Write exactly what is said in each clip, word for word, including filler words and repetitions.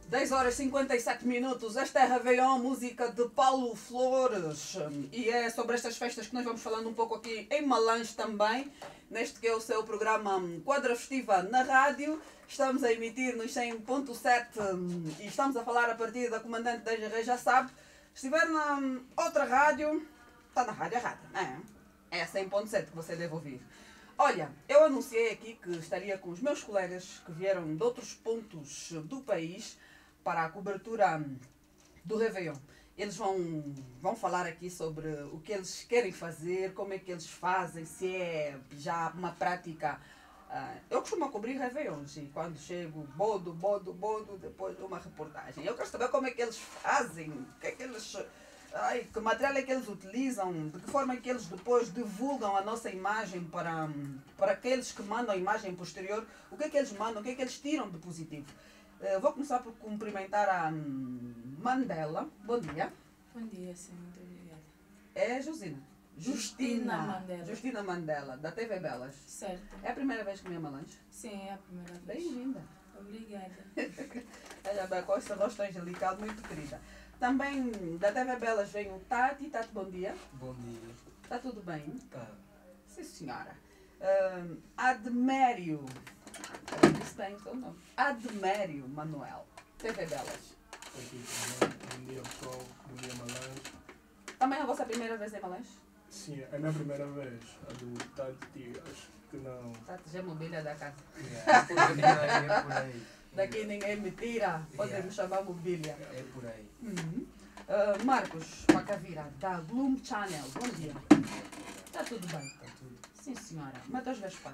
dez horas e cinquenta e sete minutos, esta é Réveillon, música de Paulo Flores. E é sobre estas festas que nós vamos falando um pouco aqui em Malange também, neste que é o seu programa Quadra Festiva na rádio. Estamos a emitir nos cem ponto sete e estamos a falar a partir da comandante da G R, já sabe. Se estiver na outra rádio, está na rádio errada, não é? É a cem ponto sete que você deve ouvir. Olha, eu anunciei aqui que estaria com os meus colegas que vieram de outros pontos do país para a cobertura do Réveillon. Eles vão, vão falar aqui sobre o que eles querem fazer, como é que eles fazem, se é já uma prática. Uh, eu costumo cobrir Réveillons e quando chego, bodo, bodo, bodo, depois uma reportagem. Eu quero saber como é que eles fazem, o que é que eles... Ai, que material é que eles utilizam, de que forma é que eles depois divulgam a nossa imagem para, para aqueles que mandam a imagem posterior, o que é que eles mandam, o que é que eles tiram de positivo. Uh, vou começar por cumprimentar a Mandela. Bom dia. Bom dia, sim, muito obrigada. É Justina. Justina Mandela. Justina Mandela, da T V Belas. Certo. É a primeira vez que me ama lanche? Sim, é a primeira vez. Bem-vinda. Obrigada. Olha bem, com esse rosto angelical, muito querida. Também da T V Belas vem o Tati. Tati, bom dia. Bom dia. Está tudo bem? Tá. Sim, senhora. Uh, Admério. Disse bem o seu nome. Admério Manuel. T V Belas. Aqui também. Bom dia, pessoal. Bom dia, Malange. Também é a vossa primeira vez em Malange? Sim, é a minha primeira vez. A do Tati, acho que não. Tati já é mobília da casa. Yeah, é por aí, é por aí. Daqui ninguém me tira. Podem Yeah. me chamar mobília. É por aí. Uhum. Uh, Marcos Macavira, da Bloom Channel. Bom dia. Está tudo bem? Está tudo. Sim, senhora. Matheus Gaspar.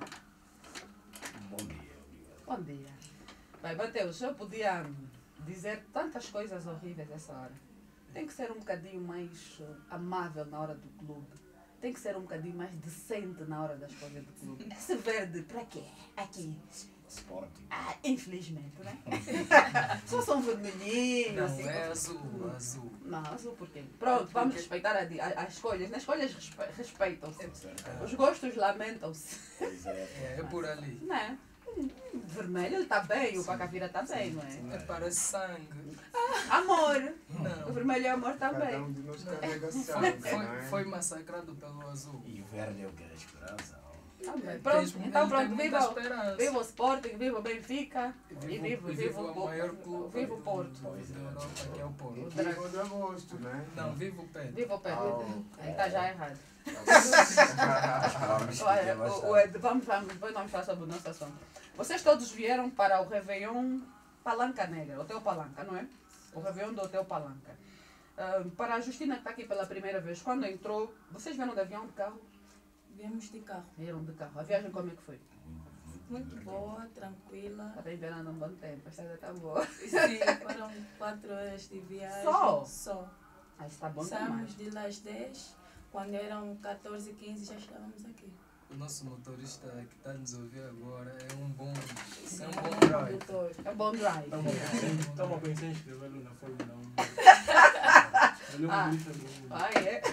Bom dia, obrigado. Bom dia. Bem, Mateus, eu podia dizer tantas coisas horríveis essa hora. Tem que ser um bocadinho mais uh, amável na hora do clube. Tem que ser um bocadinho mais decente na hora das coisas do clube. Esse verde, para quê? Aqui. Sporting. Ah, infelizmente, né? Só são vermelhinhos. Não, assim. é azul, azul. Não, azul por quê? Pronto, vamos respeitar a, a, as escolhas. Nas escolhas respe, respeitam-se. Certo. Os gostos lamentam-se. Pois é. É, é por ali. Não é? Hum, Vermelho ele está bem, o Pacavira está bem, não é? É parece sangue. Amor! O Não. vermelho é amor Cada também. um de nós carrega Foi, sangue, foi, não é? foi massacrado pelo azul. E o verde é o que? A esperança. Tá bem. Tens- Pronto, ele então tem pronto, muita viva, esperança. viva o Sporting, viva o Benfica e Vivo- viva, vivo viva, o o maior Porto. clube Viva o Porto. Pois da é. Europa, que é o O Porto. Dragão. Viva de agosto, né? Não, viva o Pedro. Viva o Pedro. Oh. Aí está já errado. Vamos Olha, discutir o, o bastante. Ed, vamos, vamos, depois vamos falar sobre o nosso assunto. Vocês todos vieram para o Réveillon Palanca Negra, Hotel Palanca, não é? O Réveillon do Hotel Palanca. Ah, para a Justina que está aqui pela primeira vez, quando entrou, vocês vieram de avião, de carro? Viemos de carro. Vieram de carro. A viagem como é que foi? Muito boa, tranquila. Está bem esperando um bom tempo, esta ainda está boa. Sim, foram quatro horas de viagem. Só? Só. Ah, está bom demais. Saímos de lá às dez. Quando eram catorze, quinze, já estávamos aqui. O nosso motorista que está a nos ouvir agora é um bom, é um É bom um drive. condutor, é um bom drive. Estamos a pensar em inscrevê-lo na Fórmula um. Ele é Ah. um bicho do mundo. Ah, é?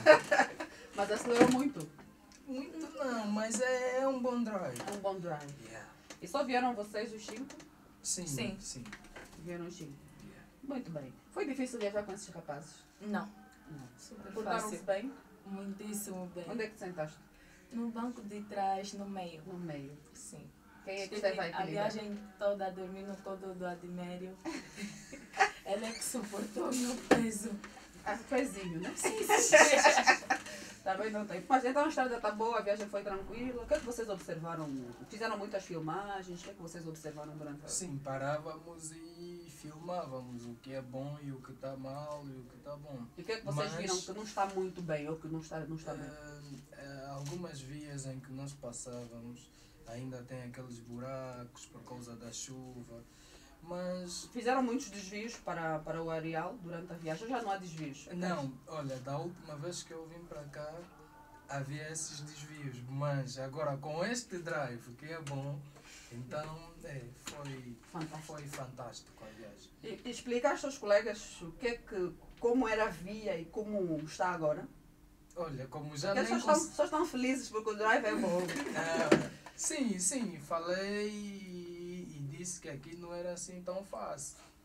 Mas acelerou muito. Muito não, mas é, é um bom drive. É um bom drive. Yeah. E só vieram vocês os cinco? Sim, Sim. sim. Vieram os cinco. Yeah. Muito bem. Foi difícil viajar com esses rapazes? Não. Não. Super Portaram-se fácil. bem? Muitíssimo bem. Onde é que te sentaste? No banco de trás, no meio. No meio. Sim. Quem é que Estive esteve a a equilibrar? viagem toda a dormir no colo do Admério. Ele é que suportou o meu peso. Ah, pezinho, né? Sim, Também não tem. Mas então a estrada está boa, a viagem foi tranquila. O que é que vocês observaram? Fizeram muitas filmagens? O que é que vocês observaram durante a... Sim, parávamos e filmávamos o que é bom e o que está mal e o que está bom. E o que é que vocês Mas- viram que não está muito bem ou que não está, não está bem? Ah, ah, algumas vias em que nós passávamos ainda tem aqueles buracos por causa da chuva, mas Fizeram muitos desvios para, para o areal durante a viagem, já não há desvios? não, olha, da última vez que eu vim para cá havia esses desvios, mas agora com este drive que é bom, então é, foi, Fantástico. foi fantástico a viagem. E, e explicaste aos colegas o que é que, como era a via e como está agora? Olha, como já Porque eles nem só estão, cons- só estão felizes porque o drive é bom. Ah, sim, sim, falei e, e disse que aqui não era assim tão fácil.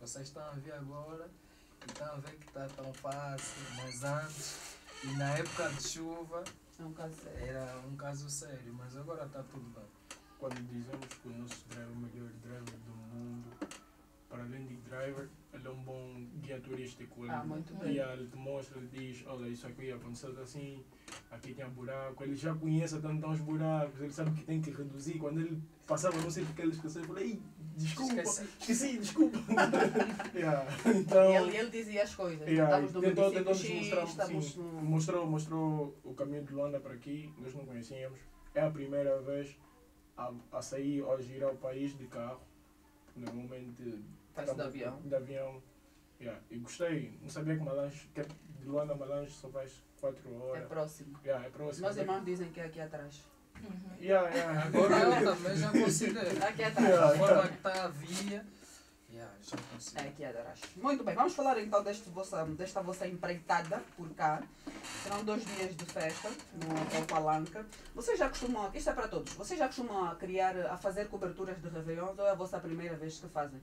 Vocês estão a ver agora e estão a ver que está tão fácil, mas antes, e na época de chuva, É um caso sério. era um caso sério, mas agora está tudo bem. Quando dizemos que o nosso driver é o melhor driver do mundo, para além de driver, ele é um bom guia turístico. Ele, Ah, muito bem. guia, ele te mostra, ele diz, olha, isso aqui aconteceu assim, aqui tem um buraco. Ele já conhece tanto os buracos, ele sabe que tem que reduzir. Quando ele passava, não sei porque ele esqueceu, eu falei, desculpa, Esqueci. esqueci, desculpa. yeah. Então, E ele, ele dizia as coisas. yeah, Estamos no tentou, município tentou X, mostrar, estamos sim, no... mostrou, mostrou o caminho de Luanda para aqui, nós não conhecíamos. É a primeira vez a, a sair ou a girar o país de carro. Normalmente Faz de avião. de avião. Yeah. E gostei, não sabia que Malange, que de Luanda a Malange só faz quatro É horas. próximo. Yeah, é próximo. Meus irmãos dizem que é aqui atrás. Uhum. Yeah, yeah. Agora eu também já considero. Aqui atrás. Yeah. A forma que está a via, yeah, já É considero. aqui atrás. Muito bem, vamos falar então deste vossa, desta vossa empreitada por cá. Serão dois dias de festa no Hotel Palanca. Vocês já costumam, isto é para todos, vocês já costumam a criar, a fazer coberturas de Réveillon ou é a vossa primeira vez que fazem?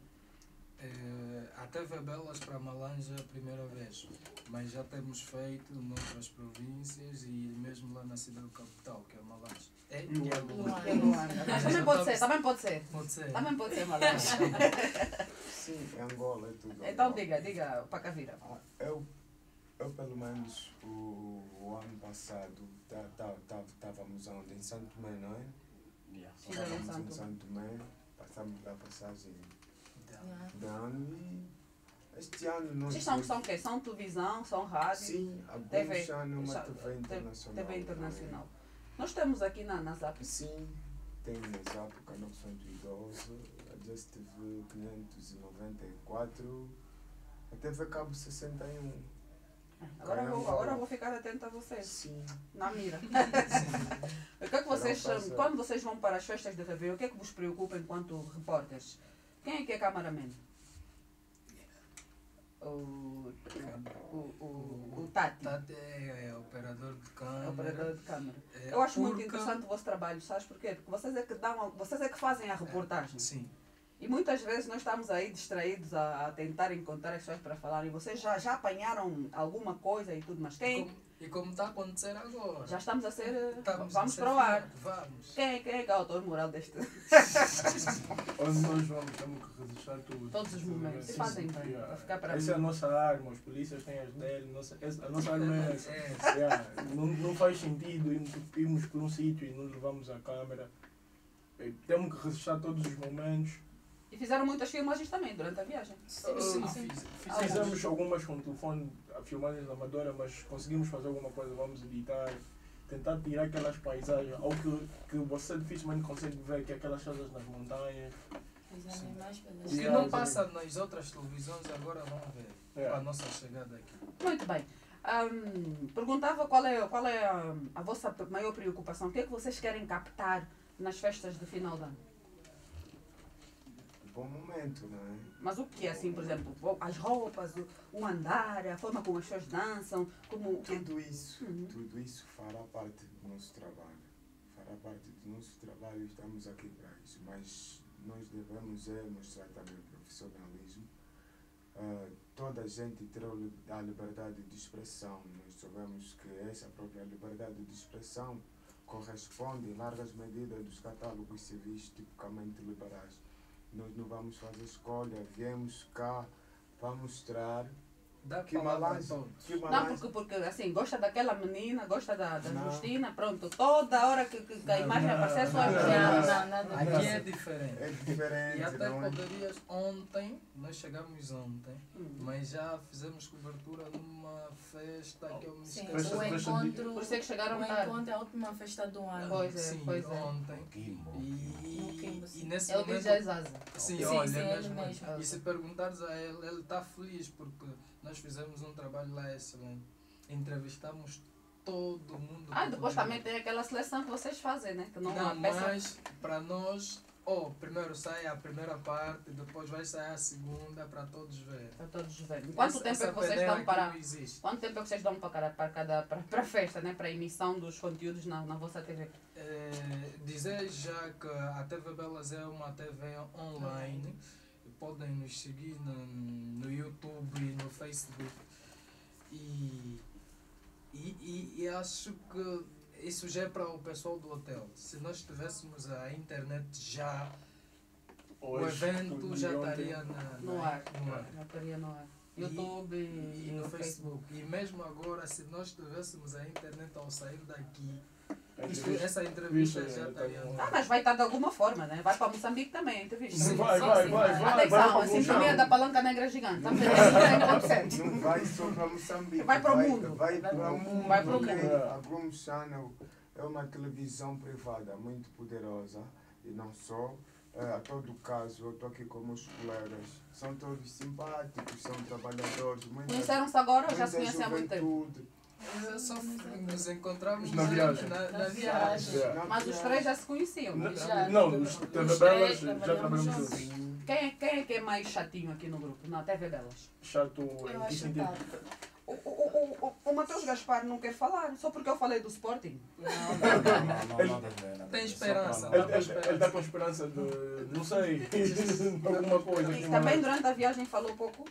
Eh, a T V Belas para Malange é a primeira vez, mas já temos feito noutras províncias e mesmo lá na cidade capital, que é Malange. É, que é Luanda. É Luanda. Mas também pode ser, também pode ser. Pode ser. Também pode ser, Malange. Sim, é Angola, é tudo. Então Angola. diga, diga para cá vira. Ah, eu, eu, pelo menos, o, o ano passado, tá, tá, tá, estávamos onde? Em Santo Tomé, não é? Yeah. Fizeram em Estávamos em Santo. Santo Tomé, passamos a passagem Yeah. de ano e este ano nós... Vocês são, são o quê? São televisão, são rádio? Sim, T V, abrimos já numa já- T V internacional. T V internacional. Nós temos aqui na, na Zap. Sim, tem na Zap, canal cento e doze, a Just T V quinhentos e noventa e quatro, a T V Cabo sessenta e um. Agora eu vou, agora eu vou ficar atenta a vocês. Sim. Na mira. O que é que vocês, Será um prazer. quando vocês vão para as festas de Réveillon, o que é que vos preocupa enquanto repórteres? Quem é que é cameraman? O, o, o, o Tati, Tati é, é operador de câmera. é operador de câmera. É, Eu acho muito porque- interessante o vosso trabalho, sabes porquê? Porque vocês é que, dão, a- vocês é que fazem a reportagem. Sim. E muitas vezes nós estamos aí distraídos a, a tentar encontrar as pessoas para falar e vocês já, já apanharam alguma coisa e tudo, mas E quem? como, e como está a acontecer agora. Já estamos a ser. Estamos vamos a ser para o ar. filmados. Vamos. Quem, é- quem é que é o autor moral deste? Onde nós vamos, temos que registrar tudo. Todos os momentos. Sim, Fazem sim, bem, yeah. para ficar para Essa mim. é a nossa arma, os polícias têm as dele, nossa, essa- a nossa arma é essa. É, Yeah, não, não faz sentido irmos, irmos por um sítio e não levamos a câmera. Eh, Temos que registrar todos os momentos. E fizeram muitas filmagens também durante a viagem. Sim, sim, sim. fiz- Ah, fizemos. Fizemos algumas com telefone, a filmagens amadora, mas conseguimos fazer alguma coisa, vamos editar, tentar tirar aquelas paisagens, algo que, que você dificilmente consegue ver, que é aquelas casas nas montanhas. Os animais pelas O que Yeah, não sim. passa nas outras televisões agora vão ver. Yeah. A nossa chegada aqui. Muito bem. Ahm, perguntava qual é, qual é a, a vossa maior preocupação. O que é que vocês querem captar nas festas de final de ano? Bom momento, não é? Mas o que é assim, por exemplo, as roupas, o, o andar, a forma como as pessoas dançam, como... Tudo isso, Uhum. tudo isso fará parte do nosso trabalho. Fará parte do nosso trabalho e estamos aqui para isso. Mas nós devemos é mostrar também profissionalismo. Ah, toda a gente terá a liberdade de expressão. Nós sabemos que essa própria liberdade de expressão corresponde em largas medidas dos catálogos civis tipicamente liberais. Nós não vamos fazer escolha, viemos cá para mostrar Dá que palavra a Malange, todos. que Não, Malange porque, porque assim, gosta daquela menina, gosta da, da Não. Justina, pronto, toda hora que, que a Não, imagem não, aparecer só não, as não, mulheres. Não, nada Aqui disso. é diferente. é diferente, E até não é? poderias ontem, nós chegamos ontem, Hum. mas já fizemos cobertura numa festa que eu me Sim, esqueci. Festa- o festa de- encontro, Por isso é que chegaram o tarde. encontro é a última festa do ano. Pois é, Sim, pois é. ontem. Kimbo. No E, Kimbo, e sim. nesse É o momento. D J Zaza. Sim, Sim, olha, sim, é ele mesmo. mesmo. E se perguntares a ele, ele está feliz porque nós fizemos um trabalho lá excelente. Entrevistamos todo mundo. Ah, que depois podia. também tem aquela seleção que vocês fazem, né? Que não, Não, a peça... mas para nós, oh, primeiro sai a primeira parte, depois vai sair a segunda para todos verem. Para todos verem. Quanto Essa- tempo é essa que vocês peneira dão aqui para... não existe. Quanto tempo é que vocês dão para cada, para cada para, para a festa, né? Para a emissão dos conteúdos na, na vossa T V? É, dizer já que a T V Belas é uma T V online podem nos seguir no, no YouTube e no Facebook. E, e, e, e acho que isso já é para o pessoal do hotel. Se nós tivéssemos a internet já, o Hoje, evento tudo já de ontem. estaria na, No na- ar. no ar. Já estaria no ar. E- YouTube e, E no o Facebook. Facebook. E mesmo agora, se nós tivéssemos a internet ao sair daqui, A isto, entrevista- essa entrevista Isso, já é, estaria tá no bom. Ah, ar. mas vai estar de alguma forma, né? Vai para Moçambique também, a entrevista. Sim. Vai, Sim, vai, sim, vai, vai. vai. vai Atenção, para a sintonia Funchal. da palanca negra gigante. Estamos a ver se Não vai só para Moçambique. Vai para o mundo. Vai para o mundo. Vai para o ok? mundo. A Globo Channel é uma televisão privada muito poderosa e não só. Eh, a todo caso, eu estou aqui com meus colegas. São todos simpáticos, são trabalhadores. Muita, Conheceram-se agora ou já muita se conhecem há muito tempo? juventude. É só nos encontramos Na viagem. Na, na Na viagem. viagem. Na Mas os viagem. três já se conheciam. Não, Já, não, os os T V três Belas já trabalhamos trabalhamos juntos. juntos. Quem, é- quem é que é mais chatinho aqui no grupo? Na T V Belas. Chato Eu em que acho sentido? chato. O, o, o, o, o Matheus Gaspar não quer falar, só porque eu falei do Sporting. Não, não, não, não, não deve ver, não Tem deve ver. esperança, Só né? para Ele nós. ele- ele está com esperança de, não sei, alguma coisa. E aqui também mais. durante a viagem falou pouco.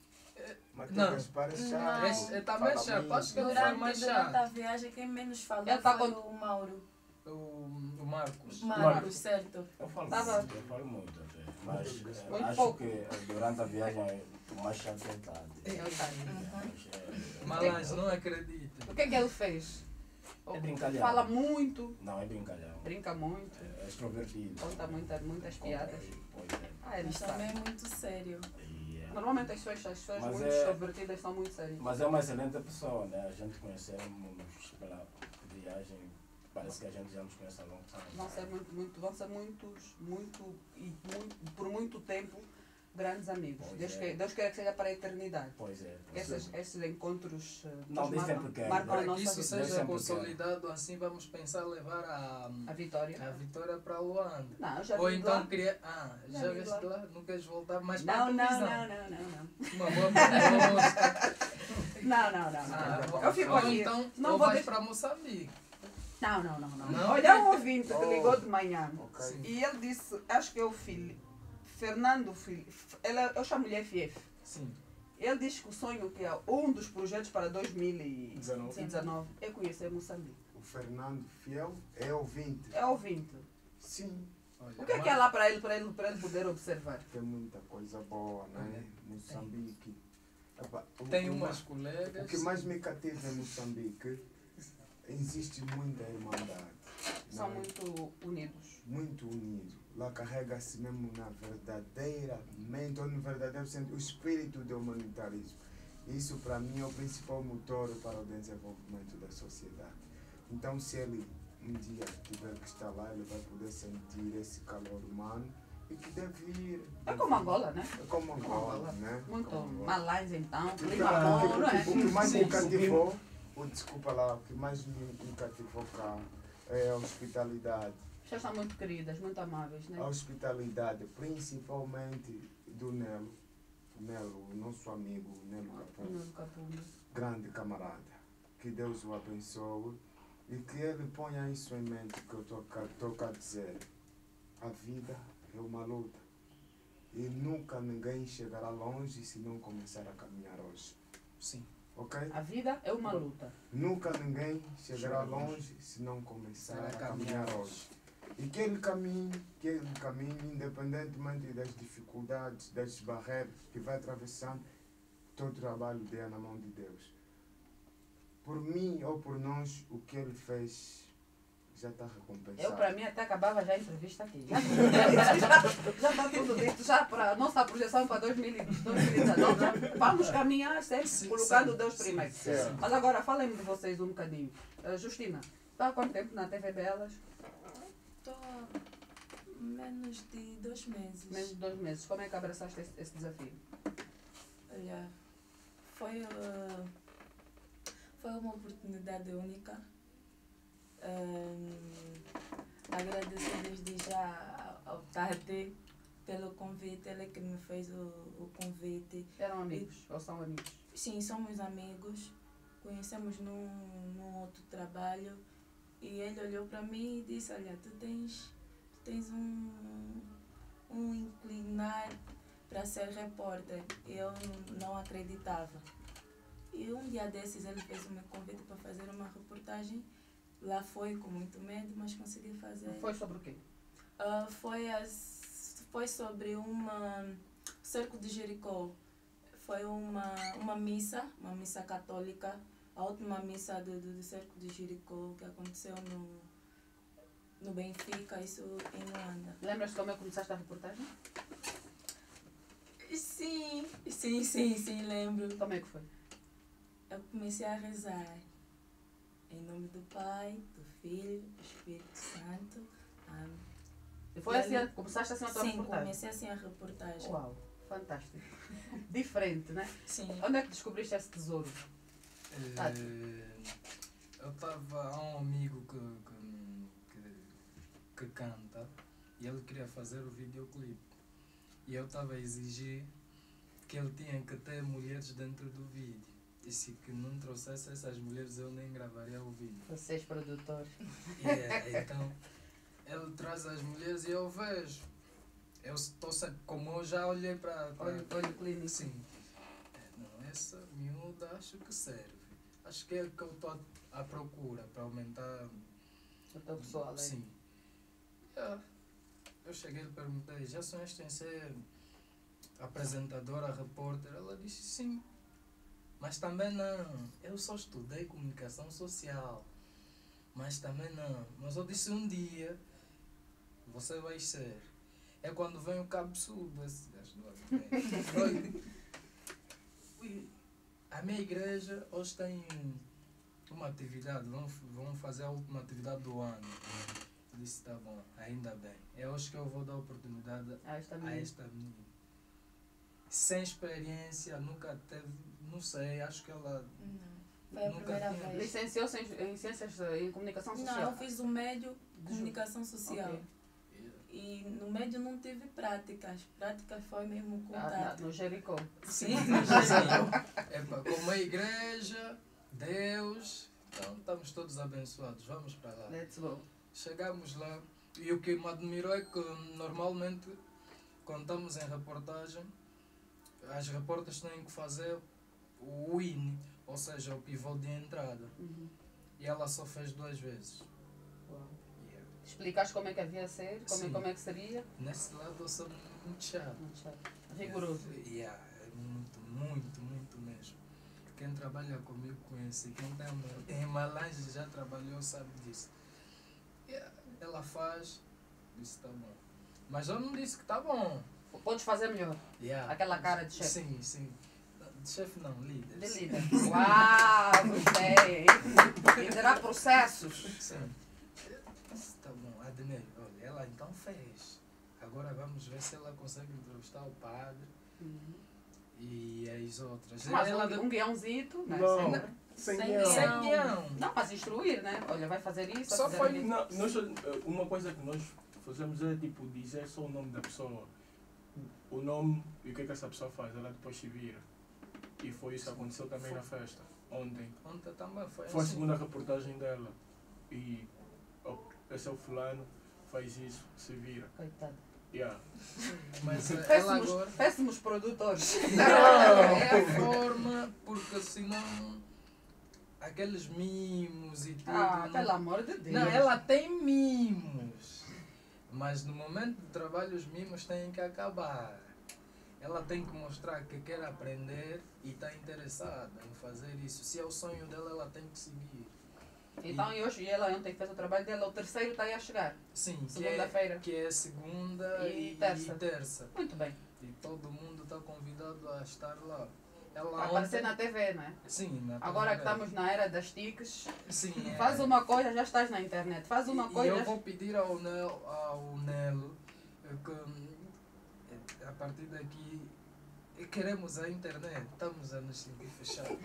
Mas Não. tem que parar Não. chato. É, é também Fala chato, muito. acho que ele foi Durante, mais durante a chato. viagem, quem menos falou Ele tá foi com- o Mauro. O, o Marcos. Marcos, Marcos. certo. Eu falo Tava- muito, eu falo muito até. Mas eh, Muito acho pouco. que eh, durante a viagem o mais chato é tarde. Eu sei. Mas, eh, Malange, não acredita. O que é que ele fez? É brincalhão. Fala muito, Não, é brincalhão. brinca muito, É extrovertido. conta muita, muitas piadas. Pois é. Ah, ele Mas também sabe. é muito sério. E, eh, Normalmente as pessoas, as pessoas Mas muito é- extrovertidas são muito sérias. Mas é uma excelente pessoa, né? A gente conhecemos pela viagem, parece que a gente já nos conhece há longo Vão tempo. ser muito, muito, vão ser muitos, muito, e muito, por muito tempo, grandes amigos. Pois Deus, é. quer, Deus quer que seja para a eternidade. Pois é. Pois é. Esses, esses encontros eh, Não, nos desde marcam, sempre quero, marcam a Para que nossa isso vida. Deus seja sempre consolidado, assim vamos pensar levar a, A vitória. a vitória para Luanda. Não, eu já Ou vi então lá. criar. Ah, Já já vi viste lá. lá? Não queres voltar mais para a Não, não, televisão? não, não, não, não. Uma boa proposta. Não, não, não, não. Ah, eu fico ou aqui. então, não ou vou vais deixar- para Moçambique. Não, não, não, não. Não? Olha um ouvinte que Oh. ligou de manhã. Ok. Sim. E ele disse, acho que é o filho, Fernando Filho, ela, eu chamo-lhe F F. Sim. Ele diz que o sonho que é um dos projetos para dois mil e dezenove. dezenove é conhecer Moçambique. O Fernando Fiel é ouvinte. É ouvinte. Sim, Olha, O que é mas- que é lá para ele, para ele, para ele poder observar? tem muita coisa boa, né? Moçambique. Epá, o- Tem o umas ma- colegas. O que mais me cativa em Moçambique, existe muita irmandade. São né? muito unidos. Muito unido. Lá carrega-se mesmo na verdadeira mente, ou no verdadeiro sentido, o espírito do humanitarismo. Isso para mim é o principal motor para o desenvolvimento da sociedade. Então se ele um dia tiver que estar lá, ele vai poder sentir esse calor humano e que deve ir. É deve como ir. Angola, né? É como Angola, Angola. né? Muito Como Angola. malais então, clima Então, bom, não é? o que mais Sim, me sim. cativou, o, desculpa lá, o que mais me, me cativou cá é a hospitalidade. As pessoas são muito queridas, muito amáveis, né? A hospitalidade, principalmente do Nelo. O Nelo, o nosso amigo Nelo Capum, No Capumba. grande camarada. Que Deus o abençoe e que ele ponha isso em mente que eu estou a dizer. A vida é uma luta e nunca ninguém chegará longe se não começar a caminhar hoje. Sim. Ok? A vida é uma luta. Nunca ninguém chegará Chega longe. longe se não começar Para a caminhar caminhar hoje. E que ele caminhe, que ele caminhe, independentemente das dificuldades, das barreiras que vai atravessando, todo o trabalho dele na mão de Deus. Por mim ou por nós, o que ele fez já está recompensado. Eu, para mim, até acabava já a entrevista aqui. Já está tudo dito, já para a nossa projeção para dois mil e dezenove. já Vamos caminhar sempre Sim, colocando sim, Deus sim, primeiro. sim. Mas agora, falem-me de vocês um bocadinho. Uh, Justina, está há quanto tempo na T V Belas? Estou menos de dois meses. Menos de dois meses. Como é que abraçaste esse, esse desafio? Olha, foi, uh, foi uma oportunidade única. Um, agradeço desde já ao Tade pelo convite, ele que me fez o, o convite. Eram amigos ou são amigos? Sim, somos amigos, conhecemos num, num outro trabalho e ele olhou para mim e disse, olha, tu tens, tu tens um, um inclinar para ser repórter. Eu não acreditava. E um dia desses ele fez um convite para fazer uma reportagem. Lá foi com muito medo, mas consegui fazer. Foi sobre o quê? Uh, foi, as, foi sobre uma cerco de Jericó. Foi uma, uma missa, uma missa católica, a última missa do, do, do cerco de Jericó que aconteceu no, no Benfica, isso em Luanda. Lembras como é que começaste a reportagem? Sim, sim, sim, sim, lembro. Como é que foi? Eu comecei a rezar. Em nome do Pai, do Filho, do Espírito Santo. Amém. E foi assim, a- começaste assim a tua Sim, reportagem? comecei assim a reportagem. Uau, fantástico. Diferente, né? Sim. Onde é que descobriste esse tesouro? Tá. Eh, eu estava a um amigo que, que, que, que canta e ele queria fazer o videoclipe. E eu estava a exigir que ele tinha que ter mulheres dentro do vídeo. E se que não trouxesse essas mulheres eu nem gravaria o vídeo. Vocês, produtores. Yeah, então ele traz as mulheres e eu vejo. Eu estou sempre, como eu já olhei para. Olho, olho clínico. Sim. É, não, essa miúda acho que serve. Acho que é o que eu estou à procura para aumentar. O teu pessoal, é? Sim. Yeah. Eu cheguei e perguntei, já sonhaste em ser apresentadora, repórter? Ela disse sim. Mas também não. Eu só estudei comunicação social. Mas também não. Mas eu disse um dia, você vai ser. É quando vem o cabeçudo, esse gajo do Oi. Ui, a minha igreja hoje tem uma atividade, vão, vão fazer a última atividade do ano. Eu disse, tá bom, ainda bem. É hoje que eu vou dar oportunidade Ah, esta a menina. esta menina. Sem experiência, nunca teve, não sei, acho que ela Não, foi a Nunca primeira tinha. vez. Licenciou-se em, em Ciências eh, em Comunicação Social? Não, eu fiz o médio de comunicação social. Ok. E no médio não tive práticas. Práticas foi mesmo Ah, contato. na- no Jericó. Sim, é pá, como a igreja, Deus, então estamos todos abençoados, vamos para lá. Let's go. Chegamos lá e o que me admirou é que normalmente quando estamos em reportagem, as repórteres têm que fazer o win, ou seja, o pivô de entrada. Uhum. E ela só fez duas vezes. Uau. Yeah. Explicaste como é que havia a ser? Como, é- Sim. como é que seria? Nesse lado eu sou muito chato. Muito chato. Rigoroso. Yeah, é muito, muito, muito mesmo. Quem trabalha comigo conhece. Quem tem uma- em Malange já trabalhou sabe disso. Yeah, ela faz, disse tá bom. Mas eu não disse que tá bom. Podes fazer melhor. Yeah. Aquela cara de chefe. Sim, sim. De chefe não, líder. De líder. Uau, gostei. Liderar processos. Sim. Disse, tá bom, admiro. Olha, ela então fez. Agora vamos ver se ela consegue entrevistar o padre Uhum. e as outras. Mas ela um, um guiãozito, né? Não. Sempre. Sem Sem guião. Sem Não. guião. Não, mas instruir, né? Olha, vai fazer isso, vai Só fazer foi- aquilo. Não, nós, eh, uma coisa que nós fazemos é tipo dizer só o nome da pessoa. O nome e o que é que essa pessoa faz. Ela depois se vira. E foi isso que aconteceu também na festa. Ontem. Ontem também foi Foi a assim. segunda reportagem dela. E oh, esse é o fulano, faz isso, se vira. Coitado. Yeah. Mas eh, ela Péssimos, agora. péssimos produtores. É a forma, porque senão. Aqueles mimos e tudo. Ah, não- pelo amor de Deus. Não, ela tem mimos. Mas no momento de trabalho, os mimos têm que acabar. Ela tem que mostrar que quer aprender e está interessada em fazer isso. Se é o sonho dela, ela tem que seguir. Então, e hoje, e ela ontem fez o trabalho dela, o terceiro está aí a chegar. Sim, que é, Segunda-feira. que é segunda E e, terça. e terça. Muito bem. E todo mundo está convidado a estar lá. Ela Vai aparecer ontem- na T V, não é? Sim, na Agora que T V. estamos na era das tiques, Sim, é. faz uma coisa, já estás na internet. Faz uma E- coisa. E já- eu vou pedir ao Nelo, ao Nelo eh, que hum, eh, a partir daqui eh, queremos a internet, estamos a nos sentir fechados.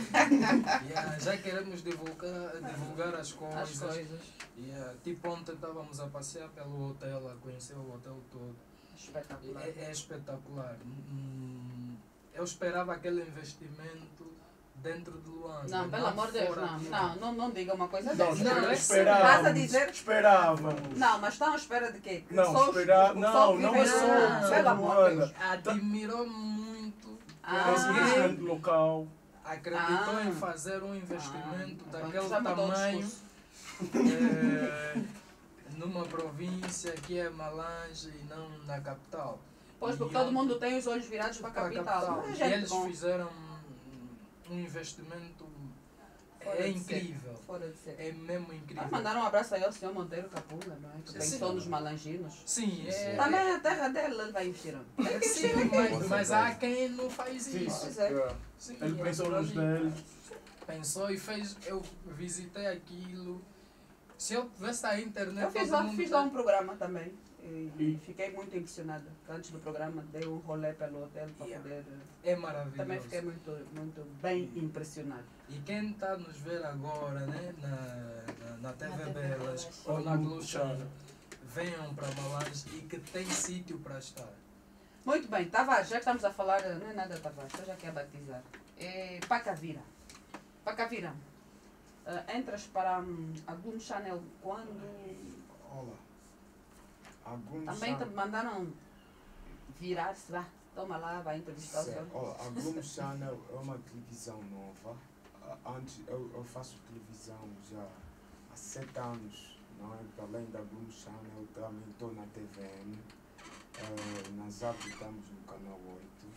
Yeah, já queremos divulgar, divulgar as coisas. As coisas. Yeah, tipo ontem estávamos a passear pelo hotel, a conhecer o hotel todo. Espetacular. É, é espetacular. Hum, Eu esperava aquele investimento dentro de Luanda. Não, pelo amor de Deus, fora não, de não, não, não diga uma coisa Não, dessa. não, é esperávamos. Estás a dizer- Esperávamos. Não, mas estão à espera de quê? Que Não, só os- esperar- os- não, só que não vivem é no- só- Pelo só amor de Deus. Luanda. Admirou muito. Ah. Esse restaurante local. Acreditou Ah. em fazer um investimento Ah, daquele já mudou o tamanho discurso. eh, numa província que é Malange e não na capital. Pois, porque E todo eu- mundo tem os olhos virados para a para a capital. Mas é E gente eles bom. fizeram um investimento Fora é de série. incrível. Fora de ser. É mesmo incrível. Ah, mandaram um abraço aí ao senhor Monteiro Capula, não é? Que Sim. pensou nos malanginos. Sim, é. Também é a terra dele, ele vai investir. Tem que Sim, investir aqui. mas, mas há quem não faz Sim, isso. Pois é. yeah. Sim, Ele é pensou por nos ali. deles. Pensou e fez. Eu visitei aquilo. Se eu tivesse a internet. Eu fiz todo lá, mundo fiz lá um programa também. E, E- e fiquei muito impressionada. Antes do programa dei um rolê pelo hotel para Yeah. poder. É maravilhoso. Também fiquei muito, muito bem impressionada. E quem está a nos ver agora, né, na, na, na T V Na T V Belas Belas. ou na Ou Blue no Channel, venham para Malange e que tem sítio para estar. Muito bem, Tavares, já que estamos a falar, não é nada Tavares, estou já aqui a batizar. É Pacavira. Pacavira. Uh, entras para um, a Bloom Channel quando Olá. Alguns também te mandaram virar-se, vá, toma lá, vai entrevistar o senhor. Olha, a Bloom Channel é uma televisão nova. Ah, Antes, eu, eu faço televisão já há sete anos, não é? Além da Bloom Channel, também estou na T V N. Ah, na Zap estamos no canal oito.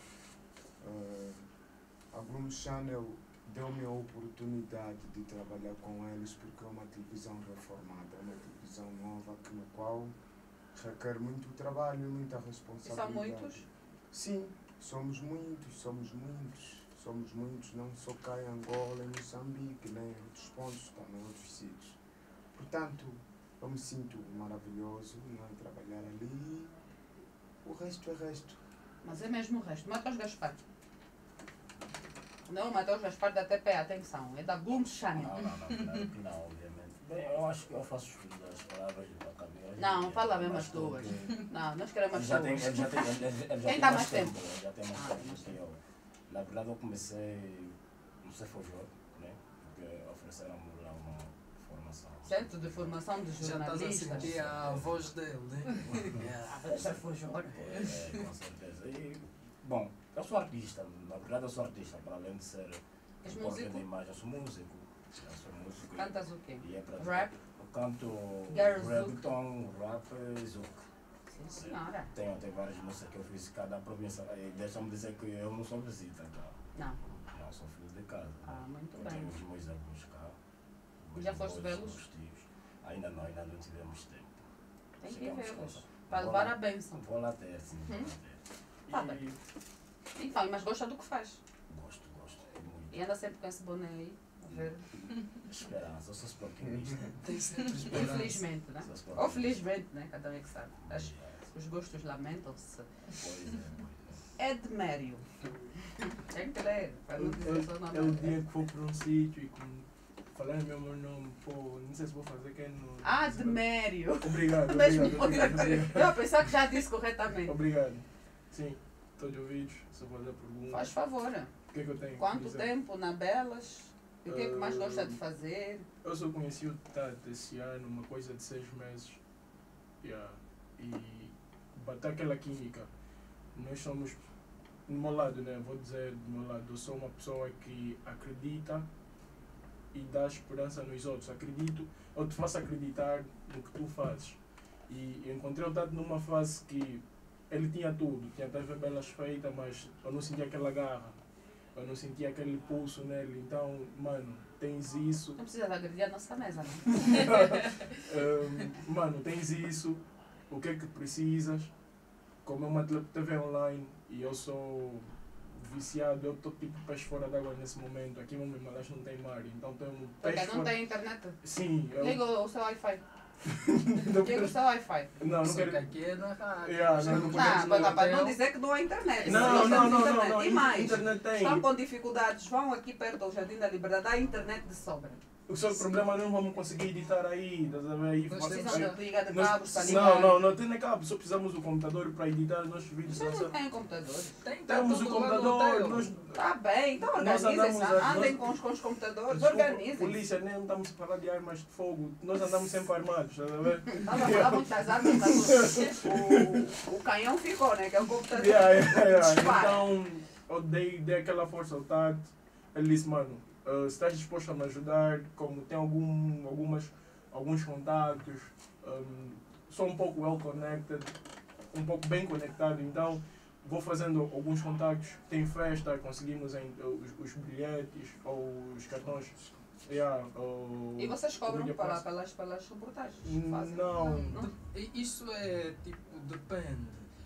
Ah, a Bloom Channel deu-me a oportunidade de trabalhar com eles porque é uma televisão reformada, é uma televisão nova que, no qual requer muito trabalho e muita E responsabilidade. são muitos? Sim, somos muitos, somos muitos, somos muitos, não só cá em Angola, em Moçambique, nem em outros pontos, também em outros sítios. Portanto, eu me sinto maravilhoso, não é, trabalhar ali, o resto é resto. Mas é mesmo o resto. Matheus Gaspar. Não, o Matheus Gaspar da T P, atenção, é da Bloom Channel. Não, não, não, claro que não, obviamente. Bem, eu acho que eu faço uso das palavras do Pacavira. Não, fala mesmo as tuas. Não, nós queremos Ele as já tem, tuas. ele já tem, ele, ele já Quem tem dá mais mais tempo. tempo? Ele já tem mais Ah, tempo mais do que eu. Na verdade, eu comecei no Cefojor, né? Porque ofereceram-me lá uma formação. Centro de Formação de Já estás a Jornalistas. sentir a voz dele, né? Ah, mas essa foi Jorge. É, com certeza. E, bom, eu sou artista, na verdade eu sou artista, para além de ser És repórter músico? de imagem, eu sou músico. Eu sou músico. e- Cantas o quê? E é para Rap? Eu canto Girls reggaeton, rap e zouk. Sim, senhora. Tenho até várias músicas que eu fiz em cada província. E deixa-me dizer que eu não sou visita, tá? Não. Não, sou filho de casa. Ah, muito eu bem. tenho os meus avós cá. os Já meus foste avós, vê-los? os tios. Ainda não, ainda não tivemos tempo. Tem que Chegamos vê-los. com- Para vou levar lá- a bênção. Vou lá ter, sim. Vou Hum? lá ter. Tá bem. Então, mas gosta do que faz. Gosto, gosto. Muito. E anda sempre com esse boné aí. A ver. Esperança, eu sou sportingista. Tem sempre esperança. Infelizmente, né? Sou Ou sportingista. felizmente, né? Cada vez que sabe. As- É, os gostos lamentam-se. Pois é, pois é. Edmério. Tem que ler, para não dizer só o nome. É o dia que for para um sítio e com falar o meu nome, pô, não sei se vou fazer quem no. Admério. Obrigado, Mesmo obrigado, obrigado, obrigado. eu pensava que já disse corretamente. Obrigado. Sim, estou de ouvidos, se eu fazer perguntas. Faz favor. O que é que eu tenho? que Quanto dizer? tempo na Belas? E o que é que mais Uh, gosta de fazer? Eu só conheci o Tata esse ano, uma coisa de seis meses. Yeah. E bateu aquela química. Nós somos, do meu lado, né? Vou dizer do meu lado, eu sou uma pessoa que acredita e dá esperança nos outros. Acredito, eu te faço acreditar no que tu fazes. E eu encontrei o Tato numa fase que ele tinha tudo, tinha T V Belas feita, mas eu não sentia aquela garra. Eu não sentia aquele pulso nele, então, mano, tens isso. Não precisa de agredir a nossa mesa, não? Um, mano, tens isso, o que é que precisas? Como é uma tele- T V online e eu sou viciado, eu estou tipo peixe fora d'água nesse momento. Aqui mesmo em Malange não tem mar, então tenho um Porque peixe não fora. tem internet. Sim, eu Liga o seu Wi-Fi. não, Liga o seu Wi-Fi. não, não Só que quero. aqui é na rádio. Yeah, não, não Não, podemos mas não. para não dizer que não há internet. Não, Nós não, temos não, não, internet. não, E mais, internet tem. estão com dificuldades, vão aqui perto do Jardim da Liberdade, há internet de sobra. O seu problema não vamos conseguir editar aí, estás a ver? Aí, Nós você- temos Precisam que- de ligar de nós- cabos para não, ligar. não, não tem nem cabo, só precisamos do computador para editar os nossos vídeos. Vocês não lançar. têm computador? Tem, tá Temos o tudo lá no computador, hotel. nós, Tá bem, então Nós organizem-se. andamos a- Andem nós- com os, com os computadores, desculpa, organizem-se. polícia, nem estamos a falar de armas de fogo, nós andamos sempre armados, estás a ver? Estava a falar muito das armas, mas o, o, o canhão ficou, né? Que é o computador. Yeah, yeah, yeah. Dispara. Então, eu dei, dei aquela força ao Tati, ele disse, mano, uh, se estás disposto a me ajudar, como tem algum, algumas, alguns contatos, um, sou um pouco well connected, um pouco bem conectado, então vou fazendo alguns contactos, tem festa, conseguimos em, os, os bilhetes ou os cartões. Yeah, ou, E vocês cobram Mídia para, Pass. pelas, pelas reportagens que fazem? Não. Não? De- Isso é tipo, depende.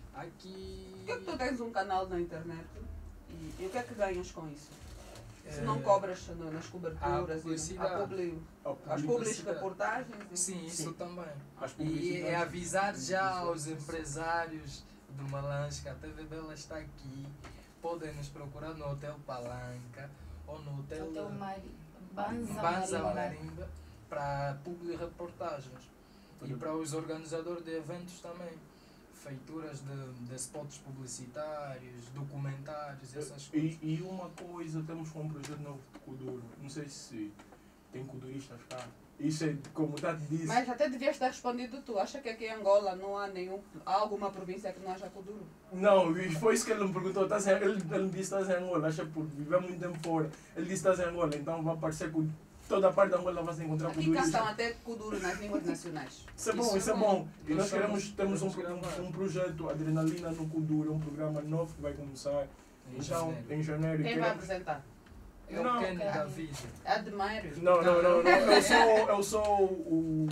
Aqui. Por que é que tu tens um canal na internet e, e o que é que ganhas com isso? Se não eh, cobras no- nas coberturas, a publicidade. e a publi, a as publicidade. públicas reportagens? E... Sim, isso também. As E publicidades. é avisar já aos empresários do Malanche que a T V Bela está aqui. Podem nos procurar no Hotel Palanca ou no Hotel, Hotel Mari. Banza, Banza Marimba. Marimba para publi reportagens. E para os organizadores de eventos também. Feituras de, de spots publicitários, documentários, essas coisas. E, e uma coisa, temos com um projeto novo de Kuduro. Não sei se tem kuduristas cá. Isso é, como o Tati disse, Mas até devias ter respondido tu. Acha que aqui em Angola não há nenhum, há alguma província que não haja Kuduro? não, e foi isso que ele me perguntou. Estás em, ele, ele me disse: estás em Angola, acha por viver muito tempo fora. Ele disse: estás em Angola, então vai parecer que toda a parte da Angola vai se encontrar Aqui kuduristas. cantam até Kuduro nas línguas nacionais. Isso é bom, Isso isso, é é bom. bom. E nós Nós queremos, temos um, queremos gravar. um, um projeto, Adrenalina no Kuduro, um programa novo que vai começar. Em Então, janeiro. em janeiro. Quem vai queremos- apresentar? É o Não, Kenny cara. da vida. Admiro. Não, não, não, não. Eu sou, eu sou o.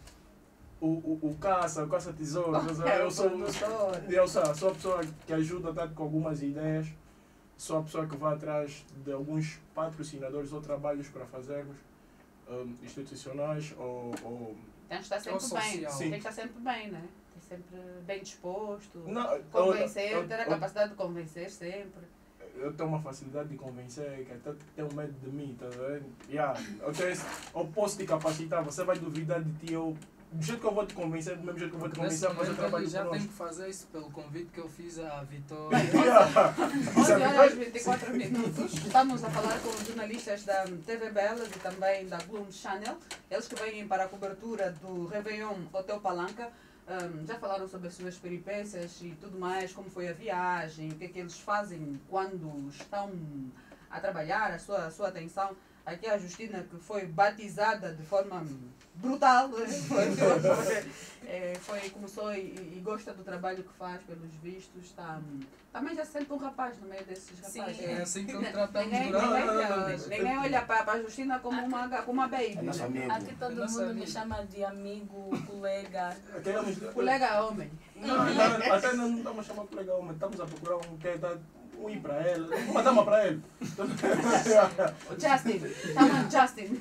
O, o, o caça, o caça-tesouro. É Eu o sou, produtor. eu sou, sou a pessoa que ajuda tanto com algumas ideias. Sou a pessoa que vai atrás de alguns patrocinadores ou trabalhos para fazermos, um, institucionais ou, ou Tem que estar Ou sempre bem. social. Tem que estar sempre bem, né? Tem sempre bem disposto. Não, eu- Convencer, eu- ter a eu- capacidade de convencer sempre. Eu tenho uma facilidade de convencer que até tem um medo de mim, tá vendo? Yeah, eu, tenho esse- eu posso te capacitar, você vai duvidar de ti. Eu, do jeito que eu vou te convencer, do mesmo jeito que eu vou te Nesse convencer a fazer momento trabalho ele já tem conosco. que fazer isso pelo convite que eu fiz à Vitória. Yeah. onze Sabe, horas e vinte e quatro minutos. Estamos a falar com os jornalistas da T V Belas e também da Bloom Channel. Eles que vêm para a cobertura do Réveillon Hotel Palanca. Um, já falaram sobre as suas peripécias e tudo mais, como foi a viagem, o que é que eles fazem quando estão a trabalhar, a sua, a sua atenção. Aqui a Justina, que foi batizada de forma brutal, né? foi, foi, é, foi, começou e, e gosta do trabalho que faz, pelos vistos. Está, também já se sente um rapaz no meio desses Sim, rapazes. É assim que Ninguém, tratamos ninguém, durante Não, não, não, olha, não. ninguém olha para, para a Justina como uma, como uma baby. É nosso amigo. Aqui todo Nosso mundo me amigo. chama de amigo, colega. Queremos- Colega homem. Não, não, até não estamos a chamar colega homem, estamos a procurar um que dá um ir para ele, uma dama para ele. O Justin. Chama Justin.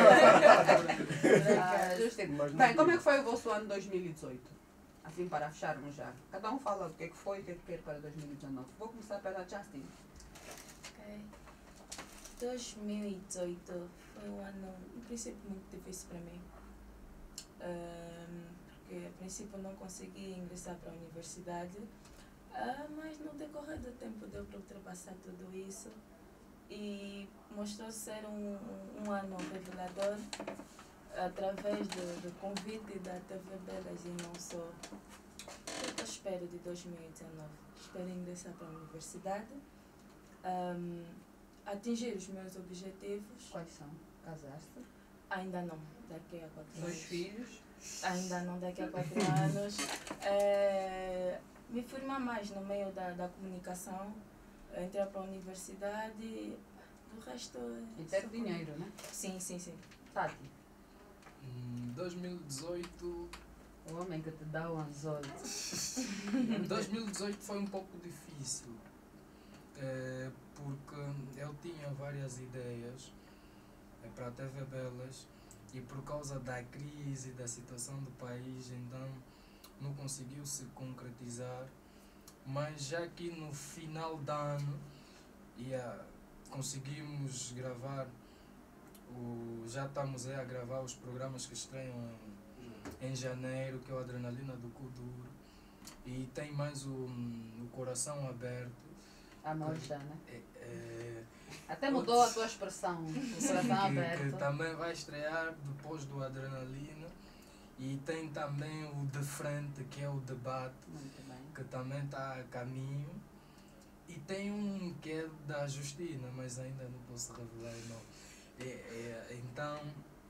Ah, Justin. Mas não Bem, como é digo. que foi o vosso ano dois mil e dezoito? Assim, para fecharmos já. Cada um fala o que é que foi e o que é que quer para dois mil e dezenove. Vou começar pela Justin. Ok. dois mil e dezoito foi um ano, em princípio, muito difícil para mim. Ahm, porque, a princípio, não consegui ingressar para a universidade. Ah, mas no decorrer do tempo deu para ultrapassar tudo isso. E mostrou ser um, um, um ano revelador através do, do convite da T V Belas e não só. O que eu espero de dois mil e dezenove? Espero ingressar para a universidade. Ahm, atingir os meus objetivos. Quais são? Casaste? Ainda não, daqui a quatro Dois anos. filhos? Ainda não, daqui a quatro anos. É, me formar mais no meio da, da comunicação, entrar para a universidade, do resto. E ter dinheiro, né? Sim, sim, sim. Tati, Hum, dois mil e dezoito. o homem que te dá o anzol. dois mil e dezoito foi um pouco difícil. É, porque eu tinha várias ideias é, para a T V Belas e por causa da crise, da situação do país, então não conseguiu se concretizar. Mas já que no final do ano yeah, conseguimos gravar O, já estamos aí a gravar os programas que estreiam em, em janeiro, que é o Adrenalina do Kuduro. E tem mais o, o Coração Aberto. A já, né? É, é, Até mudou a tua expressão, o coração que, aberto. que também vai estrear depois do Adrenalina. E tem também o De Frente, que é o Debate, Muito bem. que também está a caminho. E tem um que é da Justina, mas ainda não posso revelar o nome. É, é, então.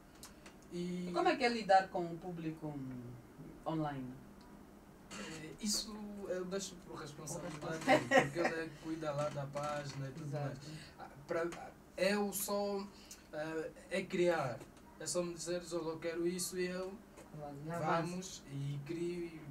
E, E como é que é lidar com o público hum, online? é, isso eu deixo por responsabilidade dele, porque ele é que cuida lá da página e tudo mais. Ah, pra, eu só. ah, é criar. É só me dizer, eu quero isso e eu. Já vai. Vamos e crio e,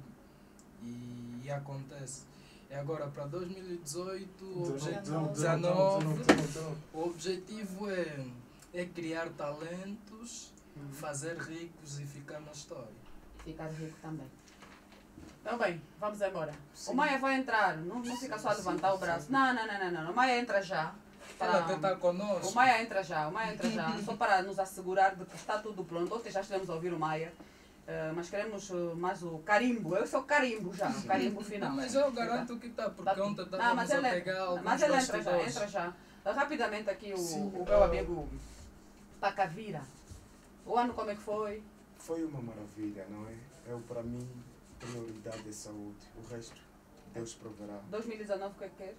e, e acontece. E agora para dois mil e dezoito, o, obje- dezenove, o objetivo é, é criar talentos, Uhum. fazer ricos e ficar na história. Ficar rico também. Então bem, vamos embora. Sim. O Maia vai entrar, não, não fica só a levantar o braço. Não, não, não, não, não. O Maia entra já. Ela até está conosco. O Maia entra já, o Maia entra já, só para nos assegurar de que está tudo pronto. Ontem já estivemos a ouvir o Maia, uh, mas queremos uh, mais o carimbo. Eu sou o carimbo já, o carimbo final. Não, mas eu garanto que está, porque Tá. ontem Não, estávamos mas a ele, pegar alguns mas ele entra já, bastidores. entra já. Uh, rapidamente aqui o, Sim, o meu uh, amigo Pacavira. O ano como é que foi? Foi uma maravilha, não é? Eu, para mim, prioridade é saúde. O resto, Deus proverá. dois mil e dezanove o que é que quer?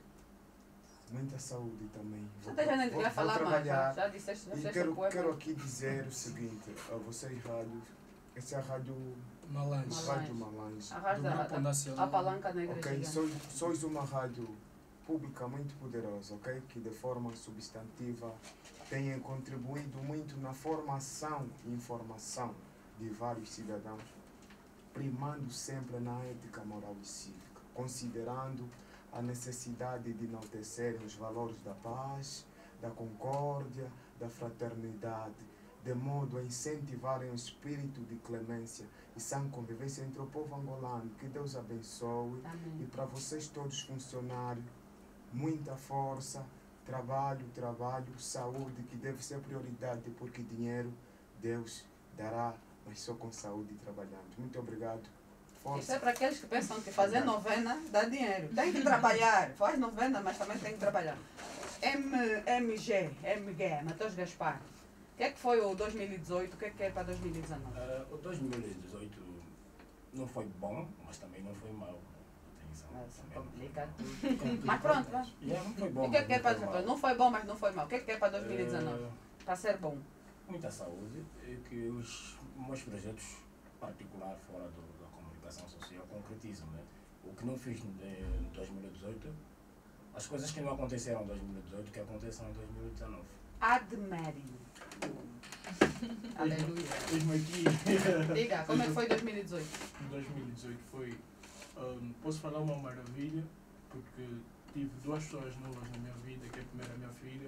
Muita saúde também. Vou, Até já nem vou- devia vou falar mais, já, trabalhar. já disseste, já E disseste quero, o poema. quero aqui dizer o seguinte, a vocês rádios, essa é a rádio, Malange. Malange. rádio Malange. A Do rádio da- Grupo da- Nacional. a palanca na igreja. Ok, gigante. sois, sois uma rádio pública muito poderosa, ok? Que de forma substantiva tem contribuído muito na formação e informação de vários cidadãos, primando sempre na ética moral e cívica, considerando a necessidade de enaltecerem os valores da paz, da concórdia, da fraternidade, de modo a incentivarem o espírito de clemência e sã convivência entre o povo angolano. Que Deus abençoe. E Amém. para vocês todos funcionários, muita força, trabalho, trabalho, saúde, que deve ser prioridade, porque dinheiro Deus dará, mas só com saúde e trabalhando. Muito obrigado. Isso é Força. para aqueles que pensam que fazer novena dá dinheiro. Tem que trabalhar. Faz novena, mas também tem que trabalhar. M, MG, MG, Matheus Gaspar. O que é que foi o dois mil e dezoito? O que é que é para dois mil e dezenove? Ah, o dois mil e dezoito não foi bom, mas também não foi mau. Atenção. Nossa, também não foi complica mau. tudo. Complica Mas pronto, tudo. vamos. Yeah, não foi bom. E o que é mas que é não para foi mau. Não foi bom, mas não foi mal. O que é que é para dois mil e dezenove? Ah, Para ser bom. muita saúde e que os meus projetos particulares fora do, da comunicação social concretizam, né? O que não fiz em dois mil e dezoito, as coisas que não aconteceram em dois mil e dezoito, que aconteçam em dois mil e dezenove. Admere. Aleluia. Mesmo aqui, Diga, como é que foi dois mil e dezoito? dois mil e dezoito foi, hum, posso falar uma maravilha, porque tive duas pessoas novas na minha vida, que é a primeira minha filha,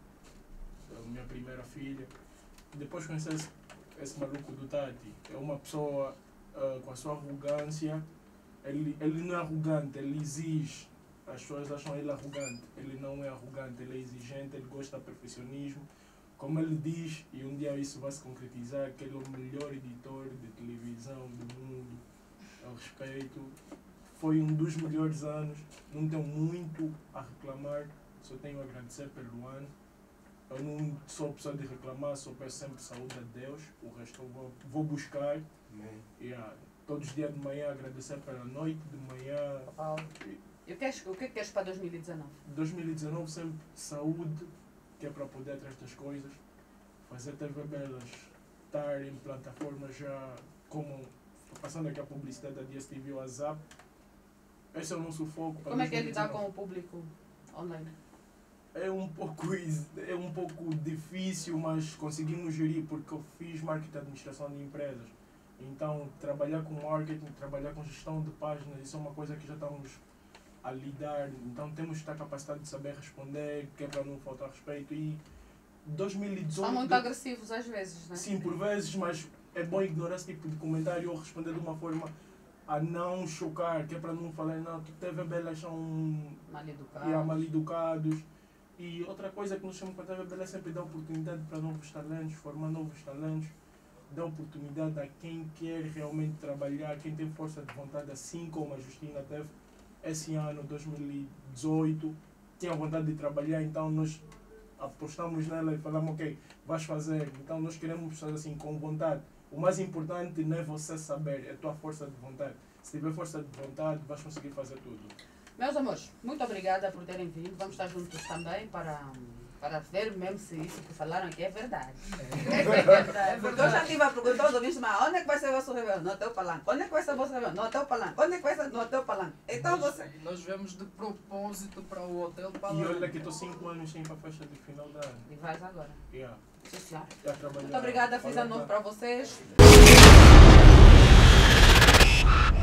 a minha primeira filha. Depois conheci esse, esse maluco do Tati. É uma pessoa ah, com a sua arrogância. Ele, ele não é arrogante, ele exige. As pessoas acham ele arrogante. Ele não é arrogante, ele é exigente, ele gosta de perfeccionismo. Como ele diz, e um dia isso vai se concretizar, que ele é o melhor editor de televisão do mundo. Eu respeito. Foi um dos melhores anos. Não tenho muito a reclamar, só tenho a agradecer pelo ano. Eu não sou pessoa de reclamar, só peço sempre saúde a Deus. O resto eu vou, vou buscar. Amém. Yeah. Todos os dias de manhã agradecer pela noite, de manhã. E o que, é, o que é que queres para dois mil e dezenove? dois mil e dezenove sempre saúde, que é para poder atrás das coisas. Fazer T V Belas, estar em plataformas já como passando aqui a publicidade da D S T V ou a Zap. Esse é o nosso foco para Como é que é lidar dois mil e com o público online? dezenove. É um pouco is- é um pouco difícil, mas conseguimos gerir porque eu fiz marketing de administração de empresas. Então, trabalhar com marketing, trabalhar com gestão de páginas, isso é uma coisa que já estamos a lidar. Então, temos que estar capacitados de saber responder, que é para não faltar respeito. E dois mil e dezoito... São muito agressivos às vezes, né? Sim, por vezes, mas é bom ignorar esse tipo de comentário ou responder de uma forma a não chocar, que é para não falar, não, tu teve belas são Mal e educados. mal educados. E outra coisa que nós chamamos para a T V Bela é sempre dar oportunidade para novos talentos, formar novos talentos, dar oportunidade a quem quer realmente trabalhar, quem tem força de vontade, assim como a Justina teve esse ano, dois mil e dezoito, tinha vontade de trabalhar, então nós apostamos nela e falamos, ok, vais fazer. Então nós queremos pessoas assim com vontade. O mais importante não é você saber, é a tua força de vontade. Se tiver força de vontade, vais conseguir fazer tudo. Meus amores, muito obrigada por terem vindo. Vamos estar juntos também para, para ver mesmo se isso que falaram aqui é verdade. É verdade. Porque eu já estive a perguntar aos ouvintes, mas onde é que vai ser o vosso Réveillon? No Hotel Palanque. Onde é que vai ser o vosso Réveillon? No Hotel Palanque. Onde é que vai ser? No Hotel Palanque. Então nós, você... nós vemos de propósito para o Hotel E Palanque. olha que estou cinco anos sem ir para a festa de final de ano. E vais agora. Yeah. Sim, senhora. Já trabalhar. Muito obrigada, fiz a Olha, novo para vocês.